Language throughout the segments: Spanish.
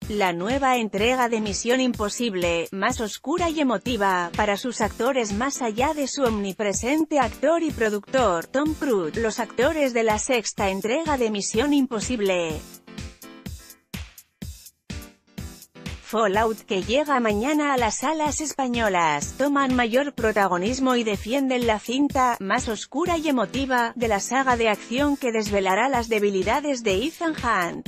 La nueva entrega de Misión Imposible, más oscura y emotiva, para sus actores más allá de su omnipresente actor y productor, Tom Cruise, los actores de la sexta entrega de Misión Imposible Fallout, que llega mañana a las salas españolas, toman mayor protagonismo y defienden la cinta, más oscura y emotiva, de la saga de acción que desvelará las debilidades de Ethan Hunt.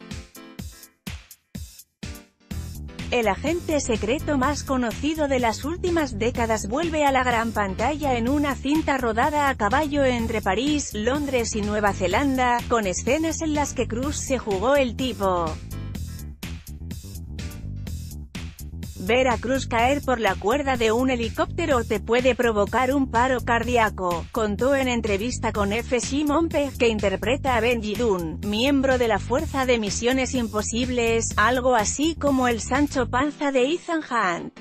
El agente secreto más conocido de las últimas décadas vuelve a la gran pantalla en una cinta rodada a caballo entre París, Londres y Nueva Zelanda, con escenas en las que Cruise se jugó el tipo. Ver a Cruise caer por la cuerda de un helicóptero te puede provocar un paro cardíaco, contó en entrevista con F. Simon Pegg, que interpreta a Benji Dunn, miembro de la Fuerza de Misiones Imposibles, algo así como el Sancho Panza de Ethan Hunt.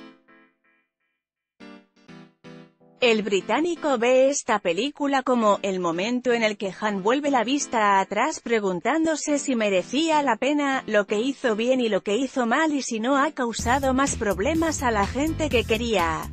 El británico ve esta película como el momento en el que Hunt vuelve la vista atrás preguntándose si merecía la pena, lo que hizo bien y lo que hizo mal y si no ha causado más problemas a la gente que quería.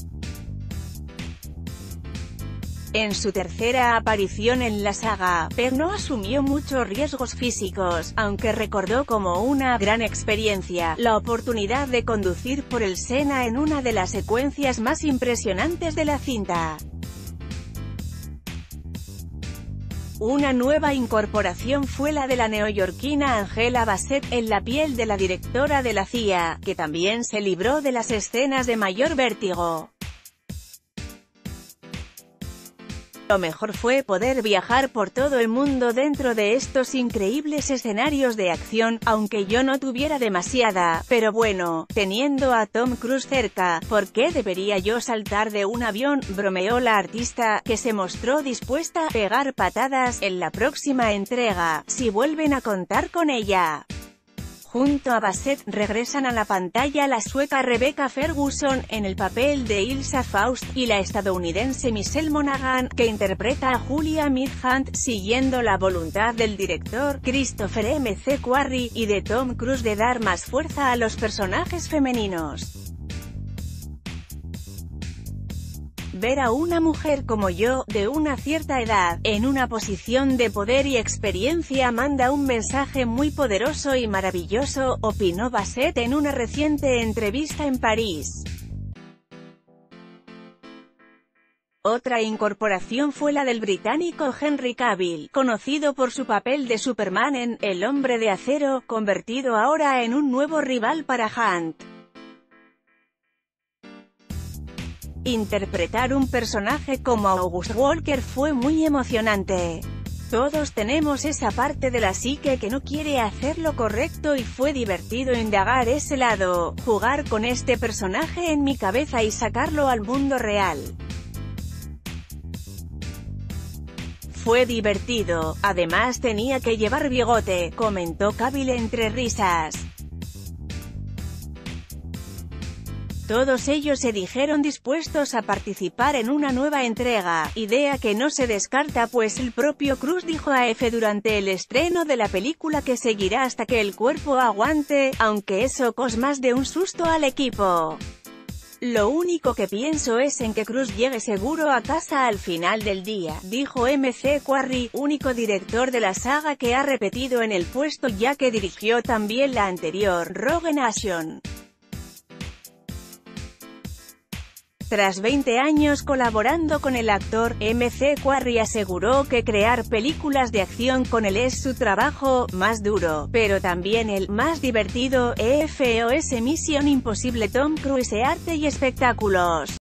En su tercera aparición en la saga, Pegg no asumió muchos riesgos físicos, aunque recordó como una gran experiencia la oportunidad de conducir por el Sena en una de las secuencias más impresionantes de la cinta. Una nueva incorporación fue la de la neoyorquina Angela Bassett, en la piel de la directora de la CIA, que también se libró de las escenas de mayor vértigo. Lo mejor fue poder viajar por todo el mundo dentro de estos increíbles escenarios de acción, aunque yo no tuviera demasiada, pero bueno, teniendo a Tom Cruise cerca, ¿por qué debería yo saltar de un avión?, bromeó la artista, que se mostró dispuesta a pegar patadas en la próxima entrega, si vuelven a contar con ella. Junto a Bassett, regresan a la pantalla la sueca Rebecca Ferguson, en el papel de Ilsa Faust, y la estadounidense Michelle Monaghan, que interpreta a Julia Midhunt, siguiendo la voluntad del director, Christopher McQuarrie, y de Tom Cruise de dar más fuerza a los personajes femeninos. Ver a una mujer como yo, de una cierta edad, en una posición de poder y experiencia manda un mensaje muy poderoso y maravilloso, opinó Bassett en una reciente entrevista en París. Otra incorporación fue la del británico Henry Cavill, conocido por su papel de Superman en El Hombre de Acero, convertido ahora en un nuevo rival para Hunt. Interpretar un personaje como August Walker fue muy emocionante. Todos tenemos esa parte de la psique que no quiere hacer lo correcto y fue divertido indagar ese lado, jugar con este personaje en mi cabeza y sacarlo al mundo real. Fue divertido, además tenía que llevar bigote, comentó Cavill entre risas. Todos ellos se dijeron dispuestos a participar en una nueva entrega, idea que no se descarta pues el propio Cruise dijo a EFE durante el estreno de la película que seguirá hasta que el cuerpo aguante, aunque eso cos más de un susto al equipo. Lo único que pienso es en que Cruise llegue seguro a casa al final del día, dijo McQuarrie, único director de la saga que ha repetido en el puesto ya que dirigió también la anterior, Rogue Nation. Tras 20 años colaborando con el actor, McQuarrie aseguró que crear películas de acción con él es su trabajo más duro, pero también el más divertido. EFOS Misión Imposible Tom Cruise Arte y Espectáculos.